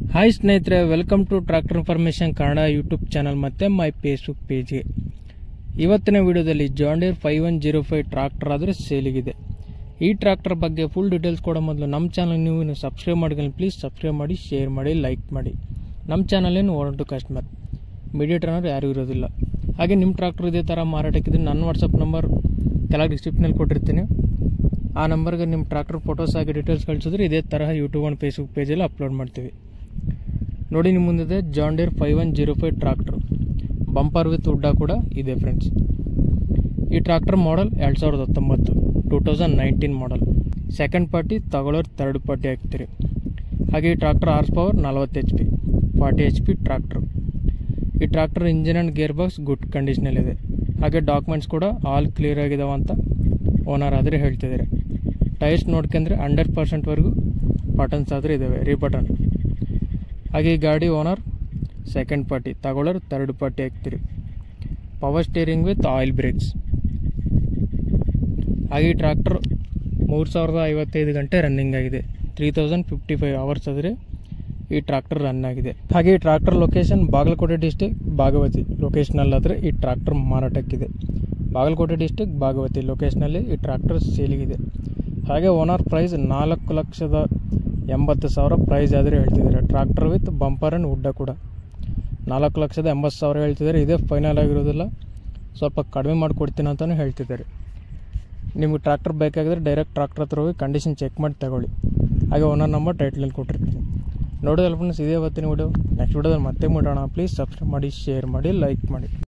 Hi ಸ್ನೇಹಿತರೆ, welcome to tractor information Kannada YouTube channel ಮತ್ತು my Facebook ಪೇಜ್ಗೆ. ಇವತ್ತಿನ ವಿಡಿಯೋದಲ್ಲಿ ಜಾನ್ ಡೀರ್ 5105 ಟ್ರಾಕ್ಟರ್ ಆದರೆ ಸೇಲಿಗಿದೆ. ಈ ಟ್ರಾಕ್ಟರ್ ಬಗ್ಗೆ ಫುಲ್ ಡೀಟೇಲ್ಸ್ ಕೊಡೋ ಮೊದಲು ನಮ್ಮ ಚಾನಲ್ ನೀವು ಸಬ್ಸ್ಕ್ರೈಬ್ ಮಾಡಿದ್ರೆ ಪ್ಲೀಸ್ ಸಬ್ಸ್ಕ್ರೈಬ್ ಮಾಡಿ, ಶೇರ್ ಮಾಡಿ, ಲೈಕ್ ಮಾಡಿ. ನಮ್ಮ ಚಾನಲೇನು ಓನ್ ಟು ಕಸ್ಟಮರ್, ಮೀಡಿಯೇಟರ್ ಅನ್ನೋರು ಯಾರೂ ಇರೋದಿಲ್ಲ. ಹಾಗೆ ನಿಮ್ಮ ಟ್ರಾಕ್ಟರ್ ಇದೇ ಥರ ಮಾರಾಟಕ್ಕಿದ್ರೆ ನನ್ನ ವಾಟ್ಸಪ್ ನಂಬರ್ ಕೆಳಗೆ ಡಿಸ್ಕ್ರಿಪ್ಷನಲ್ಲಿ ಕೊಟ್ಟಿರ್ತೀನಿ. ಆ ನಂಬರ್ಗೆ ನಿಮ್ಮ ಟ್ರಾಕ್ಟರ್ ಫೋಟೋಸ್ ಆಗಿ ಡೀಟೇಲ್ಸ್ ಕಳಿಸಿದ್ರೆ ಇದೇ ತರಹ ಯೂಟ್ಯೂಬ್ ಆ್ಯಂಡ್ ಫೇಸ್ಬುಕ್ ಪೇಜಲ್ಲಿ ಅಪ್ಲೋಡ್ ಮಾಡ್ತೀವಿ. ನೋಡಿ, ನಿಮ್ಮ ಮುಂದಿದೆ John Deere 5105 tractor. Bumper with ಹುಡ್ಡ ಕೂಡ ಇದೆ ಫ್ರೆಂಡ್ಸ್. ಈ tractor model 2019 2019 model. Second party ತಗೊಳ್ಳೋರು ಥರ್ಡ್ ಪಾರ್ಟಿ ಹಾಕ್ತೀರಿ. ಹಾಗೆ ಈ tractor horse power 40 HP 40 HP tractor. ಈ tractor engine and gear box good ಕಂಡೀಷನಲ್ಲಿದೆ. ಹಾಗೆ ಡಾಕ್ಯುಮೆಂಟ್ಸ್ ಕೂಡ ಆಲ್ ಕ್ಲಿಯರ್ ಆಗಿದಾವೆ ಅಂತ ಓನರ್ ಆದರೆ ಹೇಳ್ತಿದ್ದಾರೆ. ಟೈರ್ಸ್ ನೋಡ್ಕೊಂಡ್ರೆ 100%ವರೆಗೂ ಬಟನ್ಸ್ ಆದರೆ ಇದ್ದಾವೆ, ರೀ ಬಟನ್. ಹಾಗೆ ಈ ಗಾಡಿ ಓನರ್ ಸೆಕೆಂಡ್ ಪಾರ್ಟಿ, ತಗೊಳ್ಳೋರು ಥರ್ಡ್ ಪಾರ್ಟಿ ಹಾಕ್ತೀರಿ. Power steering with oil brakes. ಹಾಗೆ ಈ ಟ್ರಾಕ್ಟರ್ 3055 ಗಂಟೆ ರನ್ನಿಂಗ್ ಆಗಿದೆ. 3055 ಅವರ್ಸ್ ಆದರೆ ಈ ಟ್ರಾಕ್ಟರ್ ರನ್ ಆಗಿದೆ. ಹಾಗೆ ಈ tractor location Bagalkote district Bhagavati ಲೊಕೇಶನಲ್ಲಾದರೆ ಈ ಟ್ರಾಕ್ಟರ್ ಮಾರಾಟಕ್ಕಿದೆ. ಬಾಗಲಕೋಟೆ ಡಿಸ್ಟಿಕ್ ಭಾಗವತಿ ಲೊಕೇಶನಲ್ಲಿ ಈ ಟ್ರಾಕ್ಟರ್ ಸೇಲಿಗಿದೆ. ಹಾಗೆ ಓನರ್ ಪ್ರೈಸ್ 4,80,000 ಪ್ರೈಸ್ ಆದರೆ ಹೇಳ್ತಿದ್ದಾರೆ. ಟ್ರಾಕ್ಟರ್ ವಿತ್ ಬಂಪರ್ ಆ್ಯಂಡ್ ಹುಡ್ಡ ಕೂಡ 4,80,000 ಹೇಳ್ತಿದ್ದಾರೆ. ಇದೇ ಫೈನಲ್ ಆಗಿರೋದಿಲ್ಲ, ಸ್ವಲ್ಪ ಕಡಿಮೆ ಮಾಡಿಕೊಡ್ತೀನಿ ಅಂತಲೂ ಹೇಳ್ತಿದ್ದಾರೆ. ನಿಮಗೆ ಟ್ರಾಕ್ಟರ್ ಬೇಕಾಗಿದ್ರೆ ಡೈರೆಕ್ಟ್ ಟ್ರಾಕ್ಟರ್ ಹತ್ರ ಹೋಗಿ ಕಂಡೀಷನ್ ಚೆಕ್ ಮಾಡಿ ತಗೊಳ್ಳಿ. ಹಾಗೆ ಓನರ್ ನಂಬರ್ ಟೈಟ್ಲಲ್ಲಿ ಕೊಟ್ಟಿರ್ತೀನಿ. ನೋಡೋದಲ್ಲ ಫ್ರೆಂಡ್ಸ್, ಇದೇ ಇವತ್ತಿನ ವಿಡಿಯೋ. ನೆಕ್ಸ್ಟ್ ವಿಡಿಯೋದಲ್ಲಿ ಮತ್ತೆ ಮಾಡೋಣ. ಪ್ಲೀಸ್ ಸಬ್ಸ್ಕ್ರೈಬ್ ಮಾಡಿ, ಶೇರ್ ಮಾಡಿ, ಲೈಕ್ ಮಾಡಿ.